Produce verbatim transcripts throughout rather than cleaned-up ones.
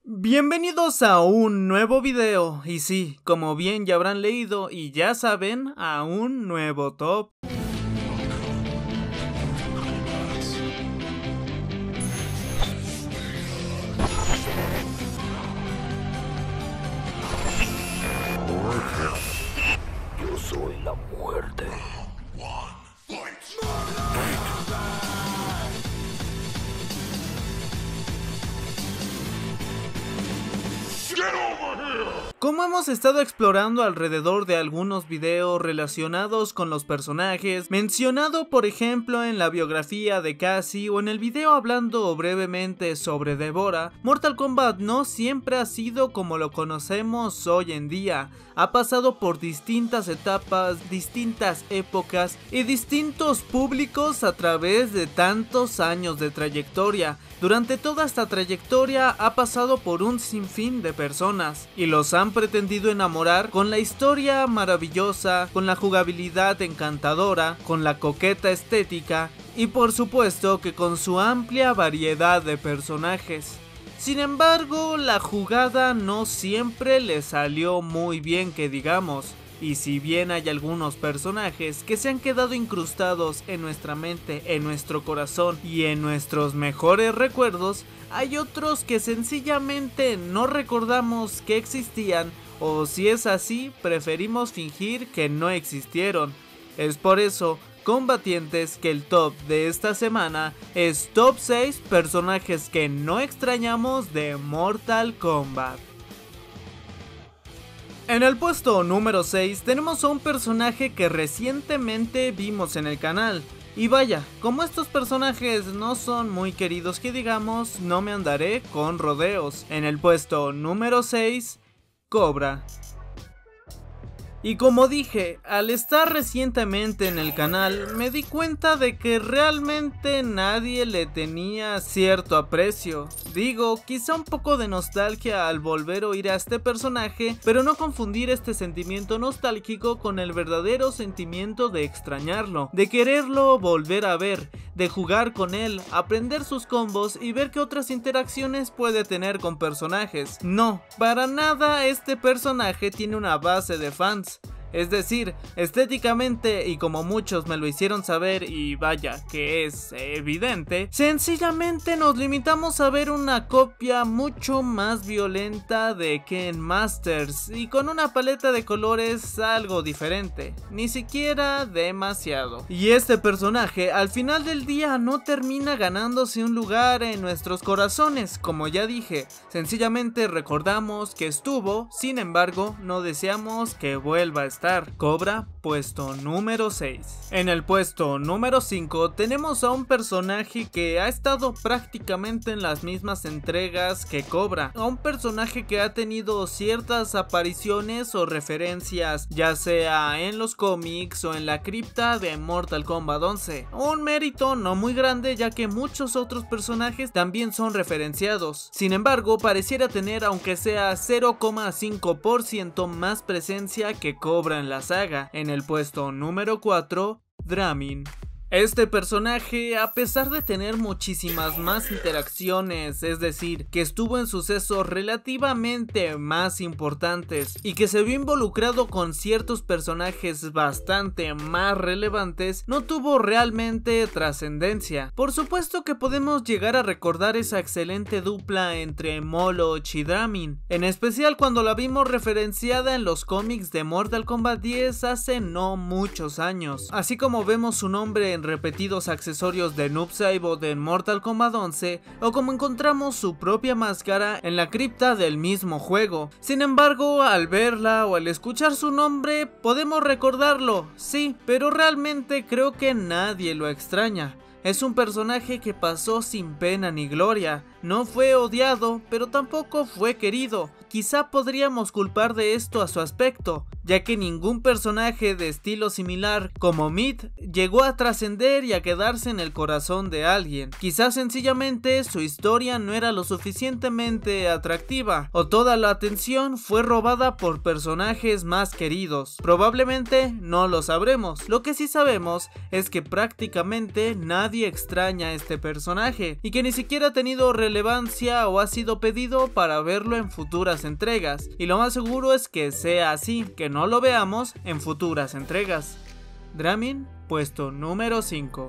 Bienvenidos a un nuevo video, y sí, como bien ya habrán leído y ya saben, a un nuevo top. Yo soy la muerte. Como hemos estado explorando alrededor de algunos videos relacionados con los personajes, mencionado por ejemplo en la biografía de Cassie o en el video hablando brevemente sobre Deborah, Mortal Kombat no siempre ha sido como lo conocemos hoy en día. Ha pasado por distintas etapas, distintas épocas y distintos públicos a través de tantos años de trayectoria. Durante toda esta trayectoria ha pasado por un sinfín de personas y los han pretendido enamorar con la historia maravillosa, con la jugabilidad encantadora, con la coqueta estética y por supuesto que con su amplia variedad de personajes. Sin embargo, la jugada no siempre le salió muy bien que digamos, y si bien hay algunos personajes que se han quedado incrustados en nuestra mente, en nuestro corazón y en nuestros mejores recuerdos, hay otros que sencillamente no recordamos que existían, o si es así, preferimos fingir que no existieron. Es por eso, combatientes, que el top de esta semana es top seis personajes que no extrañamos de Mortal Kombat. En el puesto número seis tenemos a un personaje que recientemente vimos en el canal. Y vaya, como estos personajes no son muy queridos que digamos, no me andaré con rodeos. En el puesto número seis, Cobra. Y como dije, al estar recientemente en el canal, me di cuenta de que realmente nadie le tenía cierto aprecio. Digo, quizá un poco de nostalgia al volver a oír a este personaje, pero no confundir este sentimiento nostálgico con el verdadero sentimiento de extrañarlo, de quererlo volver a ver, de jugar con él, aprender sus combos y ver qué otras interacciones puede tener con personajes. No, para nada este personaje tiene una base de fans. Es decir, estéticamente, y como muchos me lo hicieron saber y vaya que es evidente, sencillamente nos limitamos a ver una copia mucho más violenta de Ken Masters y con una paleta de colores algo diferente, ni siquiera demasiado. Y este personaje al final del día no termina ganándose un lugar en nuestros corazones, como ya dije, sencillamente recordamos que estuvo, sin embargo no deseamos que vuelva a estar. Cobra, puesto número seis. En el puesto número cinco tenemos a un personaje que ha estado prácticamente en las mismas entregas que Cobra, a un personaje que ha tenido ciertas apariciones o referencias, ya sea en los cómics o en la cripta de Mortal Kombat once, un mérito no muy grande ya que muchos otros personajes también son referenciados. Sin embargo, pareciera tener aunque sea cero coma cinco por ciento más presencia que Cobra en la saga. En el puesto número cuatro, Dramin. Este personaje, a pesar de tener muchísimas más interacciones, es decir, que estuvo en sucesos relativamente más importantes y que se vio involucrado con ciertos personajes bastante más relevantes, no tuvo realmente trascendencia. Por supuesto que podemos llegar a recordar esa excelente dupla entre Moloch y Dramin, en especial cuando la vimos referenciada en los cómics de Mortal Kombat diez hace no muchos años, así como vemos su nombre en repetidos accesorios de Noob Saibot en Mortal Kombat once o como encontramos su propia máscara en la cripta del mismo juego. Sin embargo, al verla o al escuchar su nombre podemos recordarlo, sí, pero realmente creo que nadie lo extraña. Es un personaje que pasó sin pena ni gloria, no fue odiado, pero tampoco fue querido. Quizá podríamos culpar de esto a su aspecto, ya que ningún personaje de estilo similar como Meat llegó a trascender y a quedarse en el corazón de alguien. Quizás sencillamente su historia no era lo suficientemente atractiva, o toda la atención fue robada por personajes más queridos. Probablemente no lo sabremos. Lo que sí sabemos es que prácticamente nadie extraña a este personaje, y que ni siquiera ha tenido relevancia relevancia o ha sido pedido para verlo en futuras entregas, y lo más seguro es que sea así, que no lo veamos en futuras entregas. Dramin, puesto número cinco.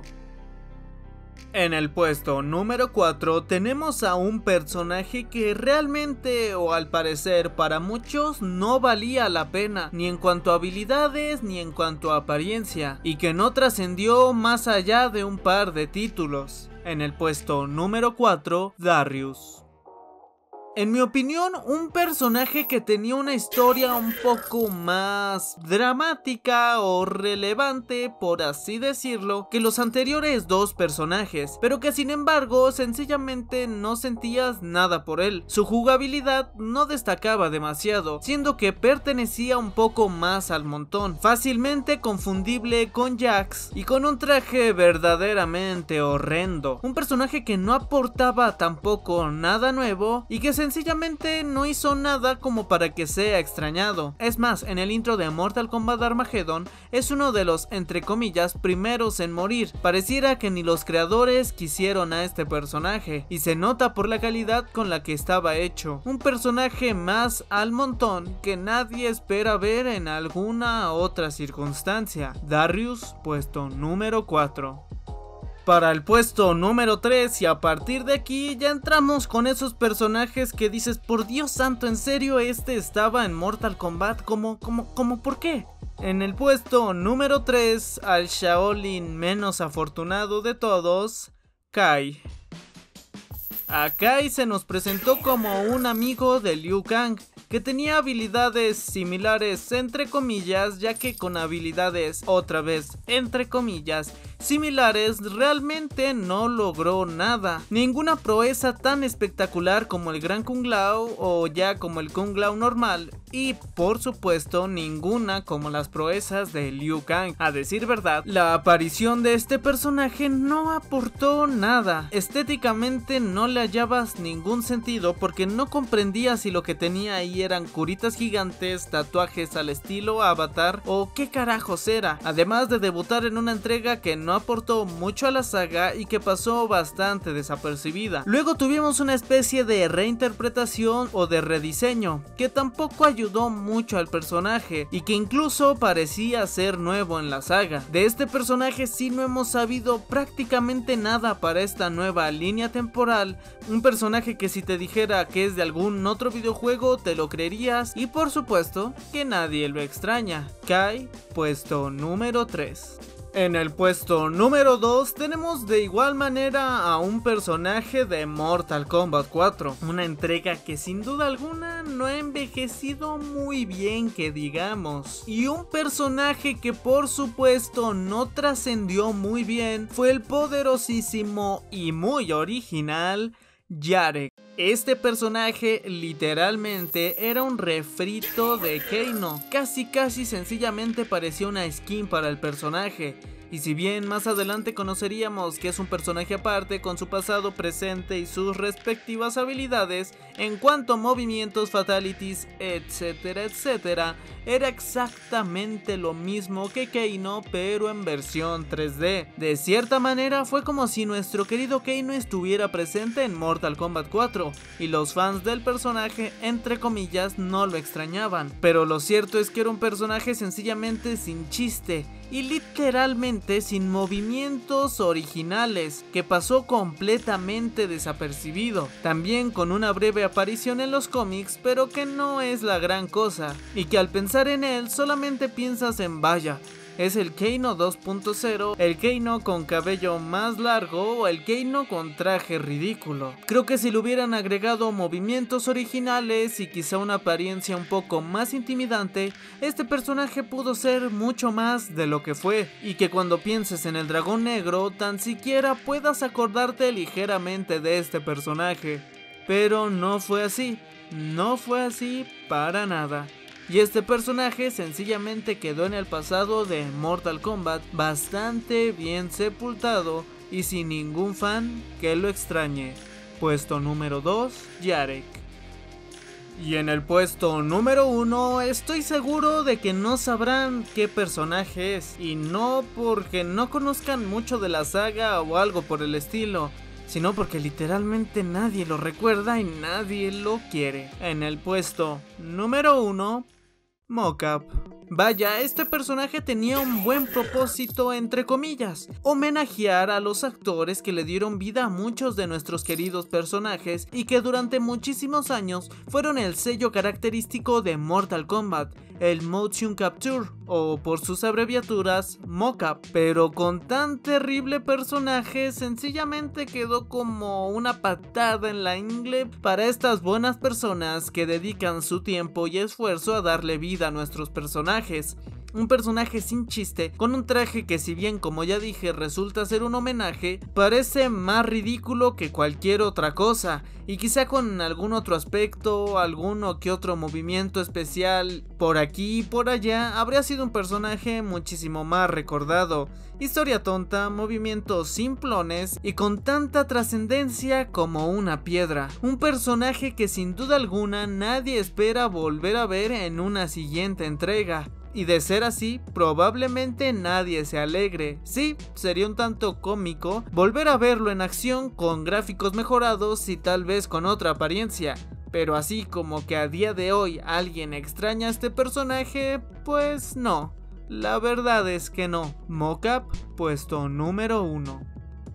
En el puesto número cuatro tenemos a un personaje que realmente, o al parecer para muchos, no valía la pena, ni en cuanto a habilidades ni en cuanto a apariencia, y que no trascendió más allá de un par de títulos. En el puesto número cuatro, Darius. En mi opinión, un personaje que tenía una historia un poco más dramática o relevante, por así decirlo, que los anteriores dos personajes, pero que sin embargo sencillamente no sentías nada por él. Su jugabilidad no destacaba demasiado, siendo que pertenecía un poco más al montón, fácilmente confundible con Jax y con un traje verdaderamente horrendo. Un personaje que no aportaba tampoco nada nuevo y que se sencillamente no hizo nada como para que sea extrañado. Es más, en el intro de Mortal Kombat Armageddon es uno de los, entre comillas, primeros en morir. Pareciera que ni los creadores quisieron a este personaje, y se nota por la calidad con la que estaba hecho. Un personaje más al montón que nadie espera ver en alguna otra circunstancia. Darius, puesto número cuatro. Para el puesto número tres, y a partir de aquí ya entramos con esos personajes que dices, por Dios santo, ¿en serio este estaba en Mortal Kombat? ¿Cómo, cómo, cómo, por qué? En el puesto número tres, al Shaolin menos afortunado de todos, Kai. A Kai se nos presentó como un amigo de Liu Kang, que tenía habilidades similares entre comillas, ya que con habilidades otra vez entre comillas similares realmente no logró nada. Ninguna proeza tan espectacular como el Gran Kung Lao o ya como el Kung Lao normal, y por supuesto ninguna como las proezas de Liu Kang. A decir verdad, la aparición de este personaje no aportó nada. Estéticamente no le hallabas ningún sentido porque no comprendías si lo que tenía ahí eran curitas gigantes, tatuajes al estilo Avatar o qué carajos era. Además de debutar en una entrega que no aportó mucho a la saga y que pasó bastante desapercibida. Luego tuvimos una especie de reinterpretación o de rediseño que tampoco ayudó mucho al personaje y que incluso parecía ser nuevo en la saga. De este personaje sí no hemos sabido prácticamente nada para esta nueva línea temporal. Un personaje que si te dijera que es de algún otro videojuego te lo creerías, y por supuesto que nadie lo extraña. Kai, puesto número tres. En el puesto número dos tenemos de igual manera a un personaje de Mortal Kombat cuatro, una entrega que sin duda alguna no ha envejecido muy bien que digamos, y un personaje que por supuesto no trascendió muy bien fue el poderosísimo y muy original Jarek. Este personaje literalmente era un refrito de Kano, casi casi sencillamente parecía una skin para el personaje. Y si bien más adelante conoceríamos que es un personaje aparte con su pasado, presente y sus respectivas habilidades en cuanto a movimientos, fatalities, etcétera, etcétera, era exactamente lo mismo que Kano pero en versión tres D. De cierta manera fue como si nuestro querido Kano estuviera presente en Mortal Kombat cuatro y los fans del personaje entre comillas no lo extrañaban, pero lo cierto es que era un personaje sencillamente sin chiste y literalmente sin movimientos originales, que pasó completamente desapercibido, también con una breve aparición en los cómics pero que no es la gran cosa, y que al pensar en él solamente piensas en vaya, es el Kano dos punto cero, el Kano con cabello más largo o el Kano con traje ridículo. Creo que si le hubieran agregado movimientos originales y quizá una apariencia un poco más intimidante, este personaje pudo ser mucho más de lo que fue, y que cuando pienses en el dragón negro tan siquiera puedas acordarte ligeramente de este personaje. Pero no fue así, no fue así para nada. Y este personaje sencillamente quedó en el pasado de Mortal Kombat bastante bien sepultado y sin ningún fan que lo extrañe. Puesto número dos, Jarek. Y en el puesto número uno estoy seguro de que no sabrán qué personaje es, y no porque no conozcan mucho de la saga o algo por el estilo, sino porque literalmente nadie lo recuerda y nadie lo quiere. En el puesto número uno, Mocap. Vaya, este personaje tenía un buen propósito, entre comillas, homenajear a los actores que le dieron vida a muchos de nuestros queridos personajes y que durante muchísimos años fueron el sello característico de Mortal Kombat, el Motion Capture, o por sus abreviaturas, Mocap. Pero con tan terrible personaje, sencillamente quedó como una patada en la ingle para estas buenas personas que dedican su tiempo y esfuerzo a darle vida a nuestros personajes. Un personaje sin chiste, con un traje que, si bien como ya dije resulta ser un homenaje, parece más ridículo que cualquier otra cosa, y quizá con algún otro aspecto, alguno que otro movimiento especial por aquí y por allá, habría sido un personaje muchísimo más recordado. Historia tonta, movimientos simplones y con tanta trascendencia como una piedra. Un personaje que sin duda alguna nadie espera volver a ver en una siguiente entrega. Y de ser así, probablemente nadie se alegre. Sí, sería un tanto cómico volver a verlo en acción con gráficos mejorados y tal vez con otra apariencia. Pero así como que a día de hoy alguien extraña a este personaje, pues no. La verdad es que no. Mocap, puesto número uno.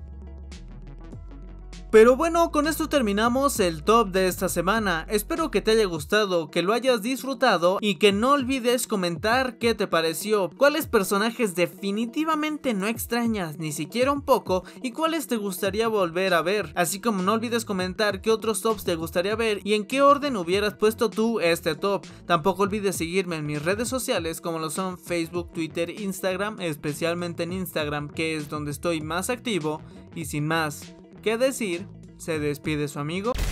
Pero bueno, con esto terminamos el top de esta semana. Espero que te haya gustado, que lo hayas disfrutado y que no olvides comentar qué te pareció, cuáles personajes definitivamente no extrañas ni siquiera un poco y cuáles te gustaría volver a ver, así como no olvides comentar qué otros tops te gustaría ver y en qué orden hubieras puesto tú este top. Tampoco olvides seguirme en mis redes sociales como lo son Facebook, Twitter, Instagram, especialmente en Instagram, que es donde estoy más activo. Y sin más que decir, se despide su amigo